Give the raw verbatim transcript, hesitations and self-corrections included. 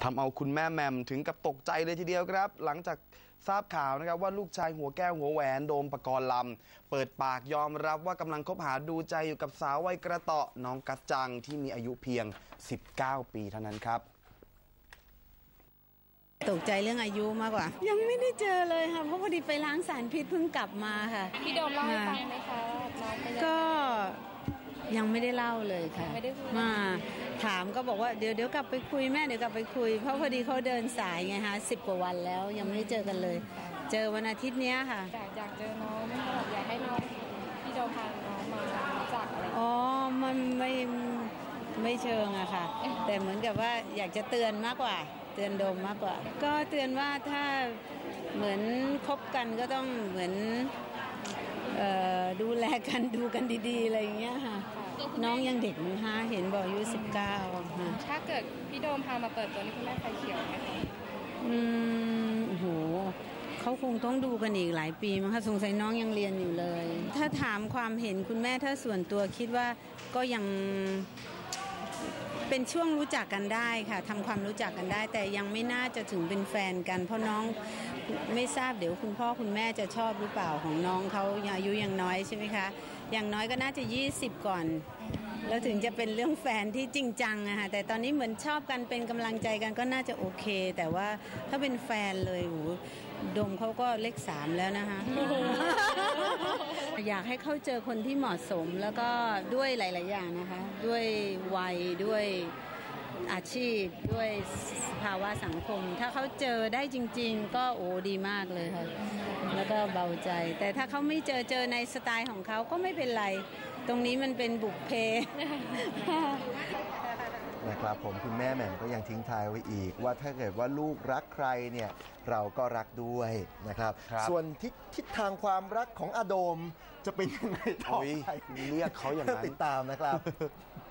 ทำเอาคุณแม่แหม่มถึงกับตกใจเลยทีเดียวครับหลังจากทราบข่าวนะครับว่าลูกชายหัวแก้วหัวแหวนโดมปกรณ์ลำเปิดปากยอมรับว่ากำลังคบหาดูใจอยู่กับสาววัยกระเตาะน้องกัจจังที่มีอายุเพียงสิบเก้าปีเท่านั้นครับตกใจเรื่องอายุมากกว่ายังไม่ได้เจอเลยค่ะเพราะพอดีไปล้างสารพิษเพิ่งกลับมาค่ะพี่โดมเล่าให้ฟังไหมคะก็ยังไม่ได้เล่าเลยค่ะมาถามก็บอกว่าเดี๋ยวเดี๋ยวกลับไปคุยแม่เดี๋ยวกลับไปคุยเพราะพอดีเขาเดินสายไงฮะสิบกว่าวันแล้วยังไม่ได้เจอกันเลยเจอวันอาทิตย์นี้ค่ะอยากอยากเจอน้องไม่ค่ะอยากให้น้องพี่โดมพาน้องมารู้จักอะไรอ๋อมันไม่ไม่เชิงอะค่ะแต่เหมือนกับว่าอยากจะเตือนมากกว่าเตือนโดมมากกว่าก็เตือนว่าถ้าเหมือนคบกันก็ต้องเหมือนดูแลกันดูกันดีๆอะไรอย่างเงี้ยค่ะน้องยังเด็กมันฮะเห็นบอกอายุสิบเก้าค่ะถ้าเกิดพี่โดมพามาเปิดตัวนี่คุณแม่ไฟเขียวไหมคะอืมโหเขาคงต้องดูกันอีกหลายปีมั้งคะสงสัยน้องยังเรียนอยู่เลยถ้าถามความเห็นคุณแม่ถ้าส่วนตัวคิดว่าก็ยังเป็นช่วงรู้จักกันได้ค่ะทำความรู้จักกันได้แต่ยังไม่น่าจะถึงเป็นแฟนกันเพราะน้องไม่ทราบเดี๋ยวคุณพ่อคุณแม่จะชอบหรือเปล่าของน้องเขาอายุยังน้อยใช่ไหมคะอย่างน้อยก็น่าจะยี่สิบก่อนแล้วถึงจะเป็นเรื่องแฟนที่จริงจังอะค่ะแต่ตอนนี้เหมือนชอบกันเป็นกำลังใจกันก็น่าจะโอเคแต่ว่าถ้าเป็นแฟนเลยโหดมเขาก็เลขสามแล้วนะคะ อยากให้เขาเจอคนที่เหมาะสมแล้วก็ด้วยหลายๆอย่างนะคะด้วยวัยด้วยอาชีพด้วยภาวะสังคมถ้าเขาเจอได้จริงๆก็โอ้ดีมากเลยค่ะแล้วก็เบาใจแต่ถ้าเขาไม่เจอเจอในสไตล์ของเขาก็ไม่เป็นไรตรงนี้มันเป็นบุพเพนะครับผมคุณแม่แหม่มก็ยังทิ้งท้ายไว้อีกว่าถ้าเกิดว่าลูกรักใครเนี่ยเราก็รักด้วยนะครับส่วนทิศทิศทางความรักของอาโดมจะเป็นยังไงต่อไปเรียกเขาอย่างนั้นติดตามนะครับ